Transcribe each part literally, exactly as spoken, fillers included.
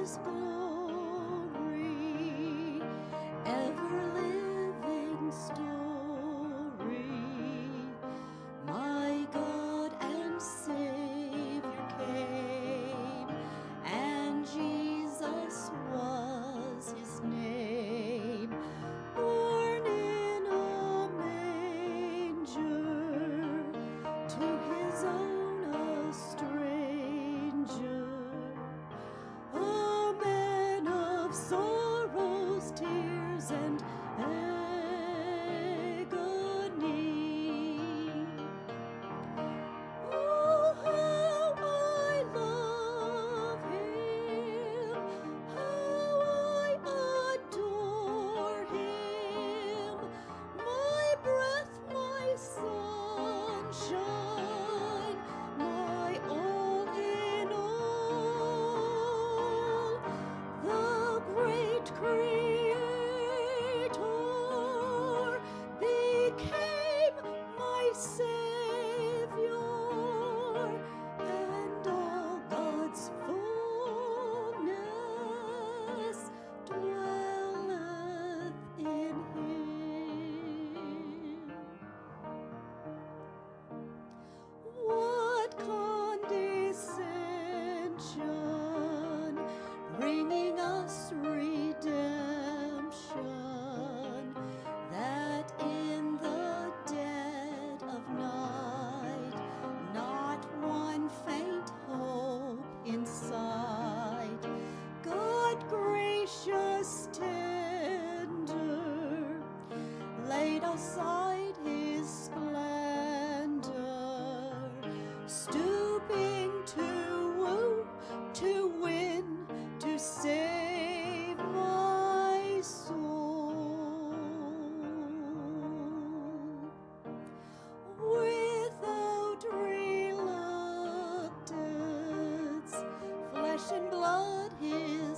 His glory, ever-living story. My God and Savior came, and Jesus was His name. Born in a manger, to His own a stranger, a man of sorrows, tears, and agony. Oh, how I love Him, how I adore Him, my breath, my sunshine, my all in all. The great Creator became my Savior, and all God's fullness dwelleth in Him. What condescension, bringing us redemption, that in the dead of night not one faint hope in sight. God gracious, tender, laid aside His splendor, stooping to woo, to win, to save my soul. Without reluctance, flesh and blood His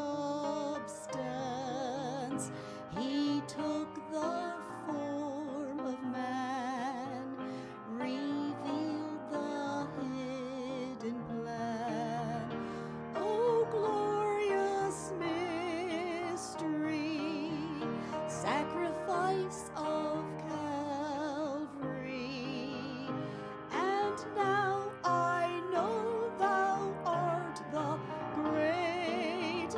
substance, He took the form of man, revealed the hidden plan. Oh, glorious mystery, sacrifice of Calvary. And now I know Thou art the great I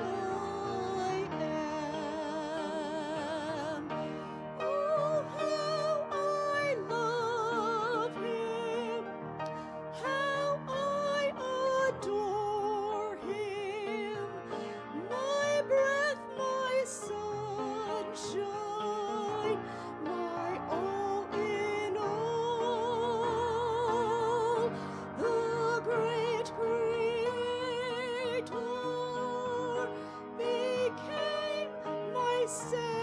am. Oh, how I love Him, how I adore Him, my breath, my sunshine, my all in all. The great Creator became my Savior,